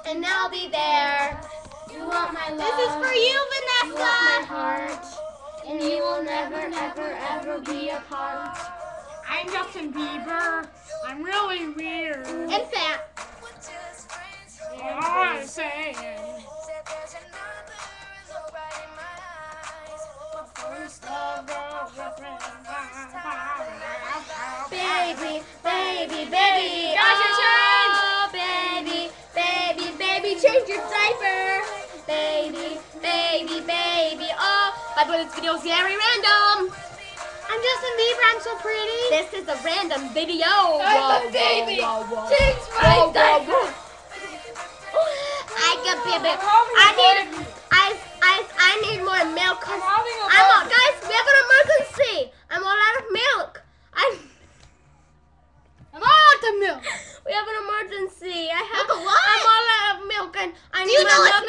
and I'll be there. You want my love. This is for you, Vanessa. You want my heart, and you will never, ever, ever be apart. I'm Justin Bieber. I'm really weird. And fat. I'm saying. Baby, baby, baby. Got your Oh, baby, baby, baby, change your diaper. Baby, baby, baby. Oh, by the way, this video is very random. I'm Justin Bieber. I'm so pretty. This is a random video. I'm a baby. Whoa. Change my diaper. I got baby. I need more milk. Guys, we have an emergency. I'm all out of milk. I'm all out of milk. We have an emergency. Look, what? I'm all out of milk and I Do need you my know milk. it's